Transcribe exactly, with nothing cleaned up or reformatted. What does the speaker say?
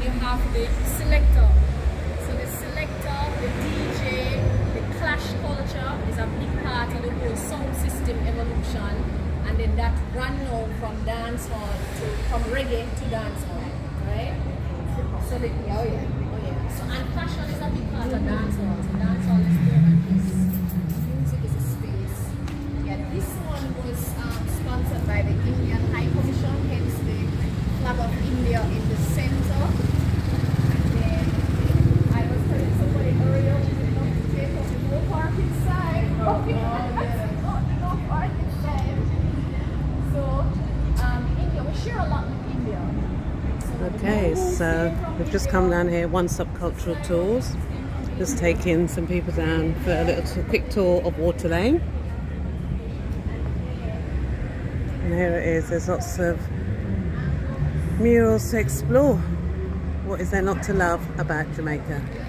then you have the selector. So the selector, the D J, the clash culture is a big part of the whole sound system evolution, and then that ran now from dancehall to from reggae to dancehall, right? So the, oh yeah, oh yeah. So and fashion is a big part of dancehall. So dancehall is more than this. Music is a space. Yeah, this one was um, sponsored by the Indian High Commission, hence the flag of India in the center. And then I was telling somebody earlier, we did not take up the no parking sign. Oh, yeah. No parking sign. So um, India, we share a lot with India. Okay, so we've just come down here, Onestop Cultural Tours. Just taking some people down for a little quick tour of Water Lane. And here it is, there's lots of murals to explore. What is there not to love about Jamaica?